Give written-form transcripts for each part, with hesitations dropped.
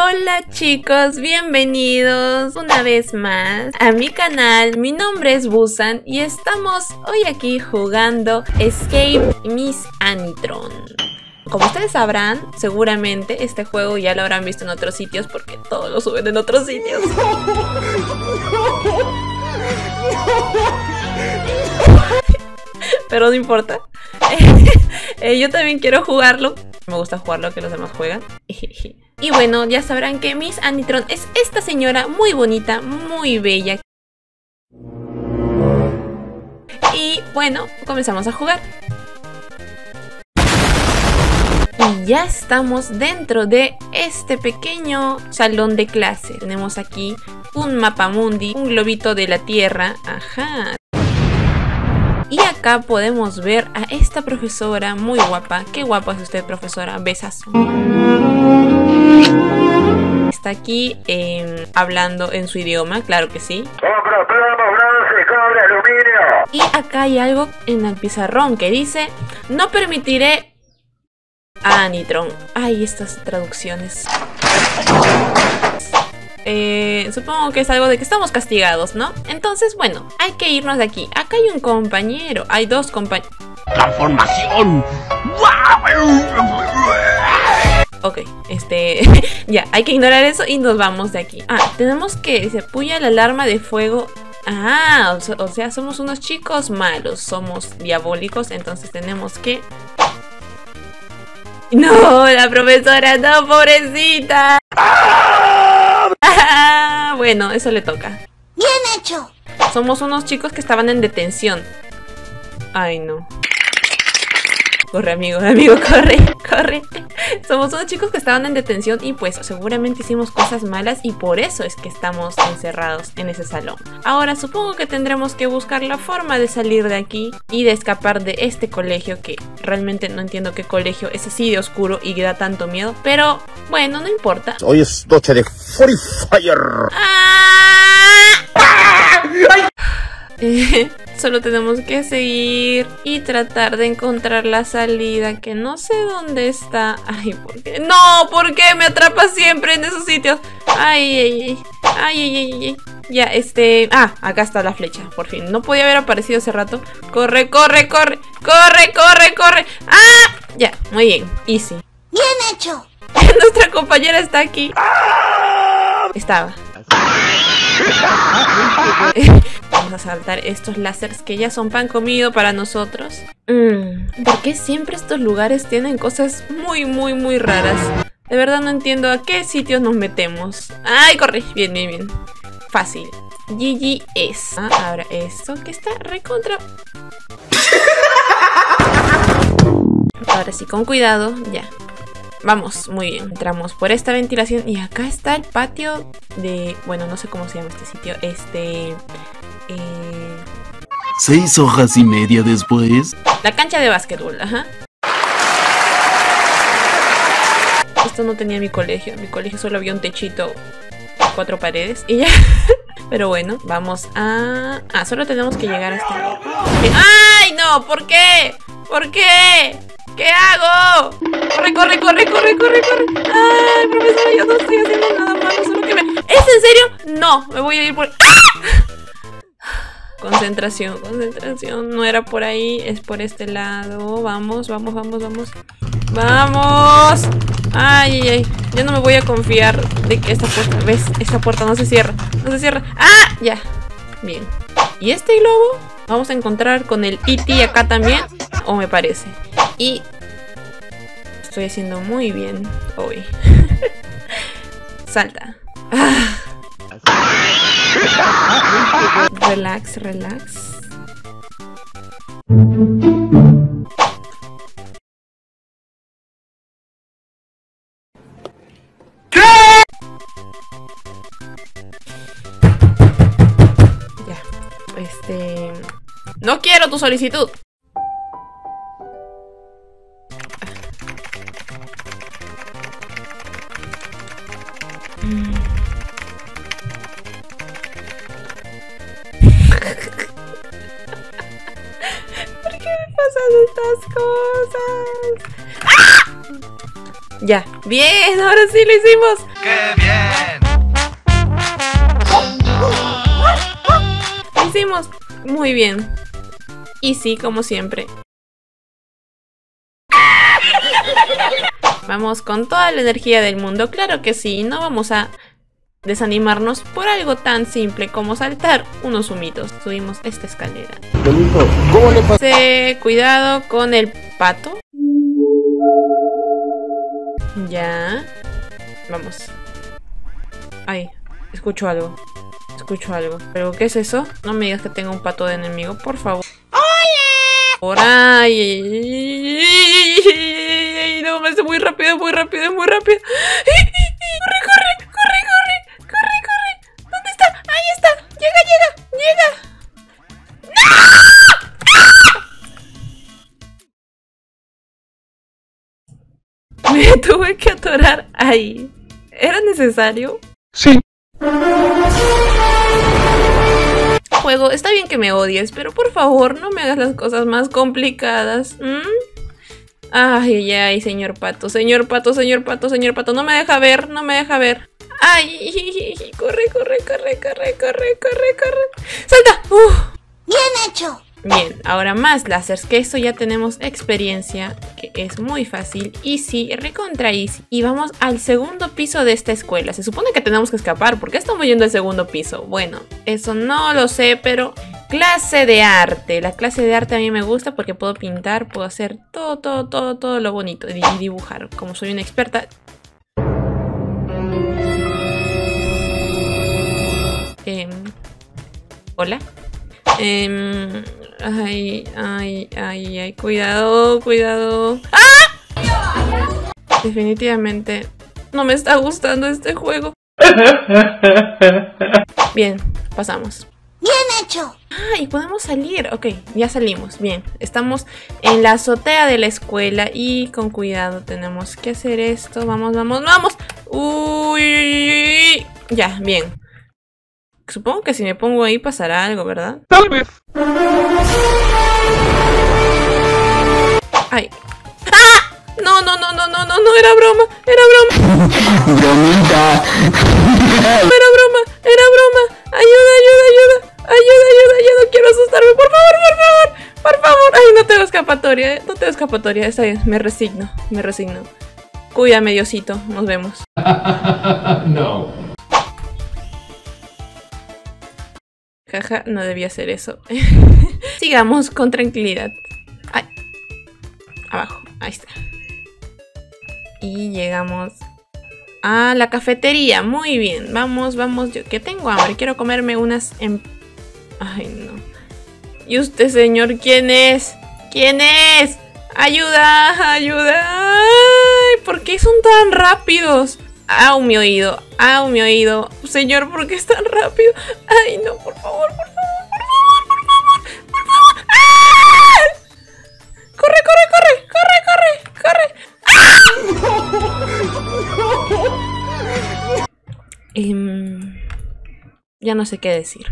Hola chicos, bienvenidos una vez más a mi canal. Mi nombre es Busan y estamos hoy aquí jugando Escape Miss Anitron. Como ustedes sabrán, seguramente este juego ya lo habrán visto en otros sitios porque todos lo suben en otros sitios. Pero no importa. Yo también quiero jugarlo. Me gusta jugarlo que los demás juegan. Y bueno, ya sabrán que Miss Anitron es esta señora muy bonita, muy bella. Y bueno, comenzamos a jugar. Y ya estamos dentro de este pequeño salón de clase. Tenemos aquí un mapamundi, un globito de la Tierra. Ajá. Y acá podemos ver a esta profesora muy guapa. Qué guapa es usted, profesora. Besazo. Está aquí hablando en su idioma, claro que sí. Compra plomo, bronce, cobre, aluminio. Y acá hay algo en el pizarrón que dice: no permitiré a Anitron. Ay, estas traducciones. Supongo que es algo de que estamos castigados, ¿no? Entonces, bueno, hay que irnos de aquí. Acá hay un compañero, hay dos compañeros. ¡Transformación! Ok, ya, hay que ignorar eso y nos vamos de aquí. Ah, tenemos que, dice, puya la alarma de fuego. Ah, o sea, somos unos chicos malos, somos diabólicos, entonces tenemos que... No, la profesora, no, pobrecita. Bueno, eso le toca. ¡Bien hecho! Somos unos chicos que estaban en detención. Ay, no. Corre, amigo, corre. Somos unos chicos que estaban en detención y pues seguramente hicimos cosas malas y por eso es que estamos encerrados en ese salón. Ahora supongo que tendremos que buscar la forma de salir de aquí y de escapar de este colegio que realmente no entiendo qué colegio es así de oscuro y que da tanto miedo. Pero bueno, no importa. Hoy es noche de Free Fire. Solo tenemos que seguir y tratar de encontrar la salida, que no sé dónde está. Ay, ¿por qué? ¡No! ¿Por qué me atrapa siempre en esos sitios? Ay. Ya, acá está la flecha, por fin. No podía haber aparecido hace rato. Corre. ¡Ah! Ya, muy bien, easy. ¡Bien hecho! Nuestra compañera está aquí. Estaba. Vamos a saltar estos láseres que ya son pan comido para nosotros. ¿Por qué siempre estos lugares tienen cosas muy raras? De verdad no entiendo a qué sitios nos metemos. ¡Ay, corre! Bien. Fácil. GGS. Ahora esto que está recontra. Ahora sí, con cuidado. Ya. Vamos, muy bien. Entramos por esta ventilación y acá está el patio de... Bueno, no sé cómo se llama este sitio. 6 horas y media después. La cancha de básquetbol, ajá. Esto no tenía mi colegio. En mi colegio solo había un techito, 4 paredes y ya. Pero bueno, vamos a... solo tenemos que llegar hasta allá. ¡Ay, no! ¿Por qué? ¿Qué hago? Corre. Ay, profesora, yo no estoy haciendo nada malo, solo que me... ¿Es en serio? No, me voy a ir por... ¡Ah! Concentración. No era por ahí, es por este lado. Vamos. Ay. Yo no me voy a confiar de que esta puerta... ¿Ves? Esta puerta no se cierra. ¡Ah! Ya. Bien. ¿Y este globo? Vamos a encontrar con el E.T. acá también. O me parece. Y... estoy haciendo muy bien hoy. Salta. Relax. Ya. No quiero tu solicitud. ¿Por qué me pasan estas cosas? ¡Ah! Ya, bien, ahora sí lo hicimos. ¡Qué bien! hicimos. Muy bien. Y sí, como siempre. Vamos con toda la energía del mundo. Claro que sí, no vamos a desanimarnos por algo tan simple como saltar unos humitos. Subimos esta escalera. ¿Cómo le pasa? Cuidado con el pato. Ya. Vamos. Ay, escucho algo. Escucho algo. ¿Pero qué es eso? No me digas que tengo un pato de enemigo, por favor. ¡Hola! Por ahí. No, me hace muy rápido, muy rápido, muy rápido. ¡Corre, corre, corre, corre! ¡Corre, corre! ¿Dónde está? ¡Ahí está! ¡Llega, llega, llega! ¡No! Me tuve que atorar ahí. ¿Era necesario? Sí. Juego, está bien que me odies, pero por favor no me hagas las cosas más complicadas. Ay, ay, ay, señor pato, señor pato, señor pato, señor pato. No me deja ver, no me deja ver. Ay, corre, corre, corre, corre, corre, corre, corre. ¡Salta! Bien hecho. Bien, ahora más láseres, que eso ya tenemos experiencia, que es muy fácil. Easy, recontra easy. Y vamos al segundo piso de esta escuela. Se supone que tenemos que escapar. ¿Por qué estamos yendo al segundo piso? Bueno, eso no lo sé, pero... Clase de arte. La clase de arte a mí me gusta porque puedo pintar, puedo hacer todo lo bonito. Y dibujar, como soy una experta. Hola. Ay, cuidado, cuidado. ¡Ah! Definitivamente no me está gustando este juego. Bien, pasamos. Bien hecho. Ah, y podemos salir. Ok, ya salimos. Bien, estamos en la azotea de la escuela y con cuidado tenemos que hacer esto. Vamos, vamos, vamos. Uy, ya, bien. Supongo que si me pongo ahí pasará algo, ¿verdad? Tal vez. Ay. ¡Ah! No, era broma, era broma. Bromita. Era broma, era broma. Ayuda, ayuda, ayuda. Ayuda, ayuda, ayuda. No quiero asustarme. Por favor, por favor. Por favor. Ay, no tengo escapatoria. No tengo escapatoria. Está bien, me resigno, me resigno. Cuídame, Diosito. Nos vemos. No. Jaja, no debía hacer eso. Sigamos con tranquilidad. Ay. Abajo, ahí está. Y llegamos a la cafetería. Muy bien, vamos, vamos. Yo que tengo hambre, quiero comerme unas... Ay, no. ¿Y usted, señor, quién es? ¿Quién es? ¡Ayuda! ¡Ayuda! Ay, ¿por qué son tan rápidos? ¡Au, mi oído! ¡Au, mi oído! Señor, ¿por qué es tan rápido? ¡Ay, no! Por favor, por favor, por favor, por favor, por favor. ¡Ah! ¡Corre, corre, corre! ¡Corre, corre! ¡Ah! Ya no sé qué decir.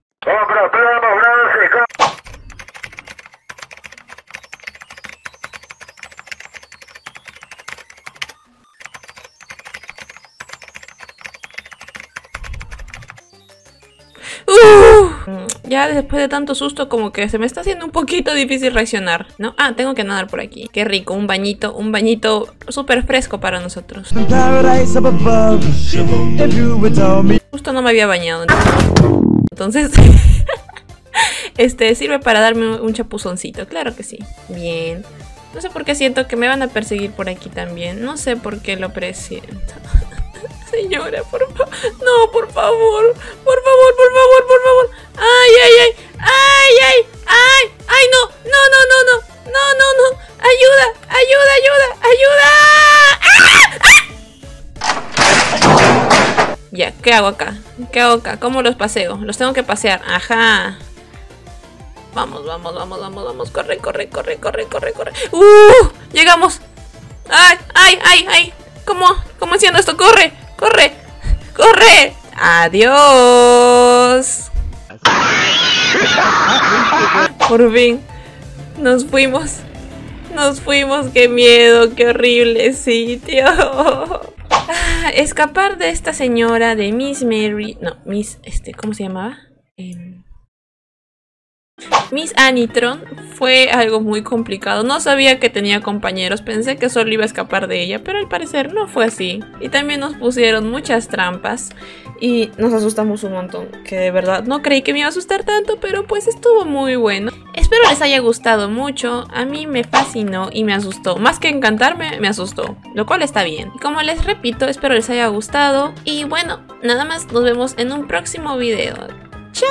Ya después de tanto susto como que se me está haciendo un poquito difícil reaccionar, ¿no? Ah, tengo que nadar por aquí. Qué rico, un bañito súper fresco para nosotros. Justo no me había bañado. Entonces, sirve para darme un chapuzoncito, claro que sí. Bien. No sé por qué siento que me van a perseguir por aquí también. No sé por qué lo presiento. Señora, por favor. No, por favor. Por favor, por favor, por favor. Ay, ay, ay. Ay, ay, ay. Ay, no. No, no, no, no. No, no, no. Ayuda, ayuda, ayuda, ayuda. ¡Ah! Ya, ¿qué hago acá? ¿Qué hago acá? ¿Cómo los paseo? Los tengo que pasear. Ajá. Vamos, vamos, vamos, vamos, vamos. Corre, corre, corre, corre, corre, corre. Llegamos. Ay, ay, ay, ay. ¿Cómo haciendo esto? ¡Corre! ¡Corre! ¡Corre! ¡Adiós! Por fin. Nos fuimos. Nos fuimos. ¡Qué miedo! ¡Qué horrible sitio! Escapar de esta señora de Miss Mary. No, Miss... ¿cómo se llamaba? Miss Anitron fue algo muy complicado. No sabía que tenía compañeros, pensé que solo iba a escapar de ella, pero al parecer no fue así. Y también nos pusieron muchas trampas y nos asustamos un montón, que de verdad no creí que me iba a asustar tanto, pero pues estuvo muy bueno. Espero les haya gustado mucho, a mí me fascinó y me asustó. Más que encantarme, me asustó, lo cual está bien. Y como les repito, espero les haya gustado y bueno, nada más, nos vemos en un próximo video. ¡Chao!